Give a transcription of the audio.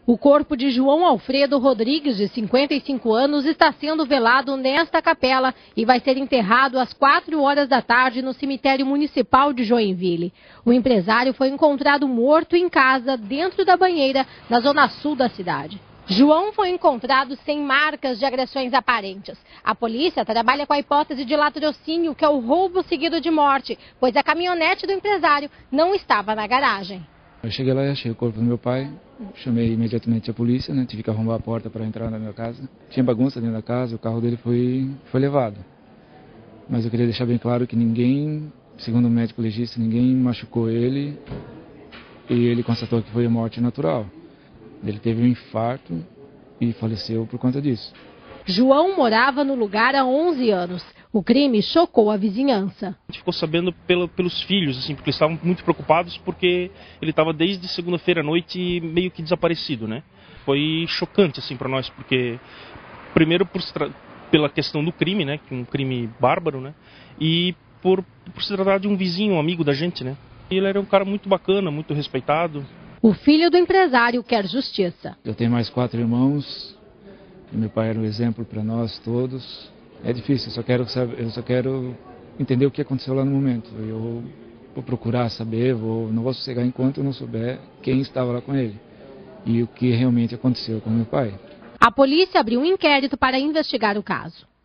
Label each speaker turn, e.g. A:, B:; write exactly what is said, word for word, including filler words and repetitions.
A: O corpo de João Alfredo Rodrigues, de cinquenta e cinco anos, está sendo velado nesta capela e vai ser enterrado às quatro horas da tarde no cemitério municipal de Joinville. O empresário foi encontrado morto em casa, dentro da banheira, na zona sul da cidade. João foi encontrado sem marcas de agressões aparentes. A polícia trabalha com a hipótese de latrocínio, que é o roubo seguido de morte, pois a caminhonete do empresário não estava na garagem.
B: Eu cheguei lá e achei o corpo do meu pai, chamei imediatamente a polícia, né? Tive que arrombar a porta para entrar na minha casa. Tinha bagunça dentro da casa, o carro dele foi, foi levado. Mas eu queria deixar bem claro que ninguém, segundo o médico legista, ninguém machucou ele e ele constatou que foi morte natural. Ele teve um infarto e faleceu por conta disso.
A: João morava no lugar há onze anos. O crime chocou a vizinhança.
C: A gente ficou sabendo pelo, pelos filhos, assim, porque eles estavam muito preocupados porque ele estava desde segunda-feira à noite meio que desaparecido, né? Foi chocante, assim, para nós, porque primeiro por, pela questão do crime, né? Que é um crime bárbaro, né? E por, por se tratar de um vizinho, um amigo da gente, né? E ele era um cara muito bacana, muito respeitado.
A: O filho do empresário quer justiça.
B: Eu tenho mais quatro irmãos. Meu pai era um exemplo para nós todos. É difícil, eu só quero saber, eu só quero entender o que aconteceu lá no momento. Eu vou procurar saber, vou, não vou sossegar enquanto eu não souber quem estava lá com ele e o que realmente aconteceu com meu pai.
A: A polícia abriu um inquérito para investigar o caso.